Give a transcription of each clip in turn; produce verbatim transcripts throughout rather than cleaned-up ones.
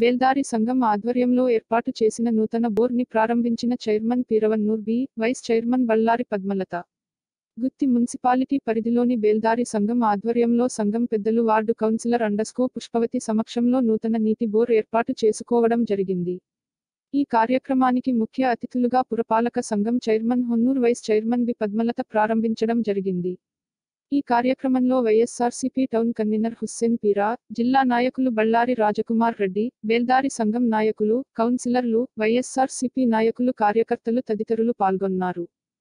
బేల్దారి సంఘం ఆధ్వర్యంలో ఏర్పాటు చేసిన నూతన బోర్ ని ప్రారంభించిన చైర్మన్ పీరవన్నూర్ B, vice chairman Ballari Padmalatha. Gooty municipality పరిధిలోని బేల్దారి సంఘం ఆధ్వర్యంలో సంఘం పెద్దలు వార్డు కౌన్సిలర్ అండర్స్కో పుష్పవతి సమక్షంలో నూతన నీటి బోర్ ఏర్పాటు చేసుకోవడం జరిగింది. ఈ కార్యక్రమానికి ముఖ్య అతిథులుగా పురపాలక సంఘం chairman Honnur, vice chairman B Padmalatha ప్రారంభించడం జరిగింది. ఈ కార్యక్రమంలో వైఎస్ఆర్సీపీ టౌన్ కన్వీనర్ హుస్సేన్ పీరా, జిల్లా నాయకులు బళ్ళారి రాజకుమార్ రెడ్డి, బేల్దారి సంఘం నాయకులు, కౌన్సిలర్లు, వైఎస్ఆర్సీపీ నాయకులు, కార్యకర్తలు తదితరులు పాల్గొన్నారు.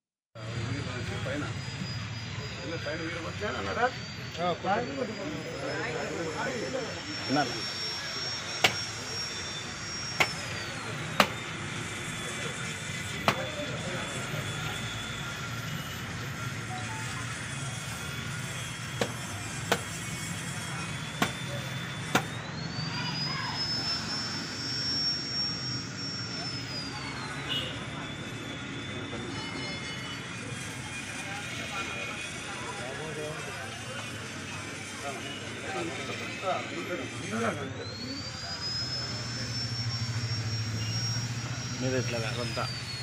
మీరు ఎట్లా కొంత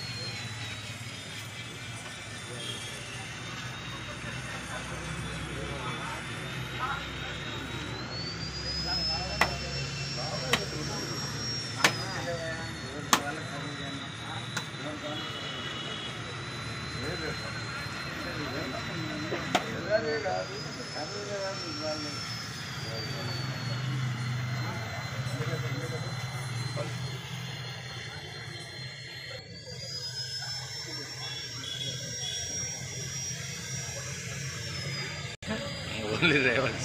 only rivals.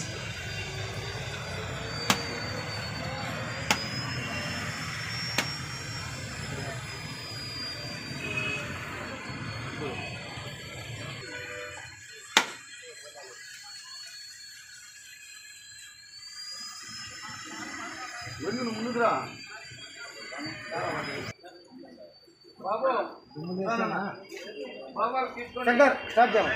शंकर स्टार्ट जाओ